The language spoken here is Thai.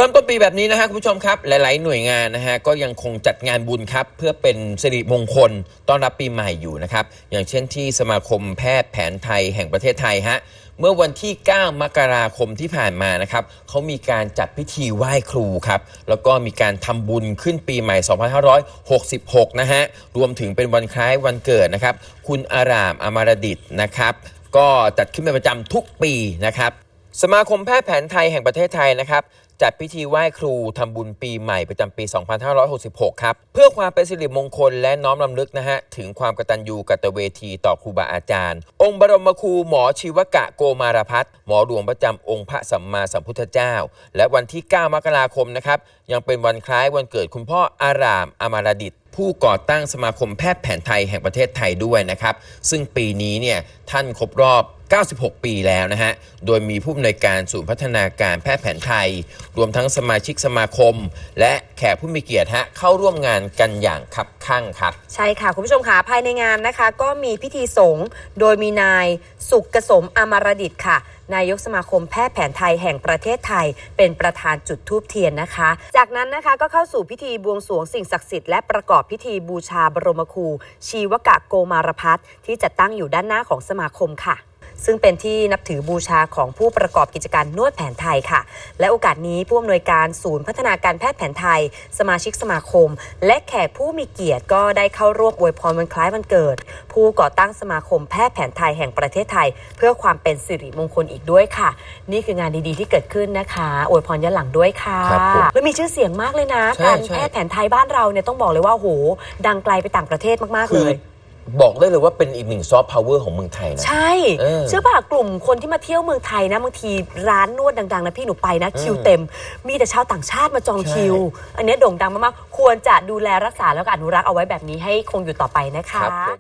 ริ่มต้นปีแบบนี้นะฮะคุณผู้ชมครับหลายๆหน่วยงานนะฮะก็ยังคงจัดงานบุญครับเพื่อเป็นสิริมงคลต้อนรับปีใหม่อยู่นะครับอย่างเช่นที่สมาคมแพทย์แผนไทยแห่งประเทศไทยฮะเมื่อวันที่ 9 มกราคมที่ผ่านมานะครับเขามีการจัดพิธีไหว้ครูครับแล้วก็มีการทำบุญขึ้นปีใหม่ 2566 นะฮะรวมถึงเป็นวันคล้ายวันเกิดนะครับคุณอารามอมรดิษฐ์นะครับก็จัดขึ้นเป็นประจำทุกปีนะครับสมาคมแพทย์แผนไทยแห่งประเทศไทยนะครับจัดพิธีไหว้ครูทำบุญปีใหม่ประจำปี 2566 ครับเพื่อความเป็นสิริมงคลและน้อมรำลึกนะฮะถึงความกตัญญูกตเวทีต่อครูบาอาจารย์องค์บรมครูหมอชีวกะโกมารพัฒน์หมอหลวงประจำองค์พระสัมมาสัมพุทธเจ้าและวันที่ 9 มกราคมนะครับยังเป็นวันคล้ายวันเกิดคุณพ่ออารามอมรดิษฐ์ผู้ก่อตั้งสมาคมแพทย์แผนไทยแห่งประเทศไทยด้วยนะครับซึ่งปีนี้เนี่ยท่านครบรอบ96 ปีแล้วนะฮะโดยมีผู้อำนวยการศูนย์พัฒนาการแพทย์แผนไทยรวมทั้งสมาชิกสมาคมและแขกผู้มีเกียรติฮะเข้าร่วมงานกันอย่างคับคั่งครับใช่ค่ะคุณผู้ชมค่ะภายในงานนะคะก็มีพิธีสงฆ์โดยมีนายสุกสมอมรดิษฐ์ค่ะนายกสมาคมแพทย์แผนไทยแห่งประเทศไทยเป็นประธานจุดธูปเทียนนะคะจากนั้นนะคะก็เข้าสู่พิธีบวงสรวงสิ่งศักดิ์สิทธิ์และประกอบพิธีบูชาบรมครูชีวกะโกมารพัฒน์ที่จัดตั้งอยู่ด้านหน้าของสมาคมค่ะซึ่งเป็นที่นับถือบูชาของผู้ประกอบกิจการนวดแผนไทยค่ะและโอกาสนี้ผู้อำนวยการศูนย์พัฒนาการแพทย์แผนไทยสมาชิกสมาคมและแขกผู้มีเกียรติก็ได้เข้าร่วมอวยพรวันคล้ายวันเกิดผู้ก่อตั้งสมาคมแพทย์แผนไทยแห่งประเทศไทยเพื่อความเป็นสิริมงคลอีกด้วยค่ะนี่คืองานดีๆที่เกิดขึ้นนะคะอวยพรย้อนหลังด้วยค่ะและมีชื่อเสียงมากเลยนะการแพทย์แผนไทยบ้านเราเนี่ยต้องบอกเลยว่าโหดังไกลไปต่างประเทศมากๆเลยบอกได้เลยว่าเป็นอีกหนึ่งซอฟต์พาวเวอร์ของเมืองไทยนะใช่เชื่อป่ะกลุ่มคนที่มาเที่ยวเมืองไทยนะบางทีร้านนวดดังๆนะพี่หนูไปนะคิวเต็มมีแต่ชาวต่างชาติมาจองคิวอันนี้โด่งดังมากๆควรจะดูแลรักษาแล้วก็อนุรักษ์เอาไว้แบบนี้ให้คงอยู่ต่อไปนะคะ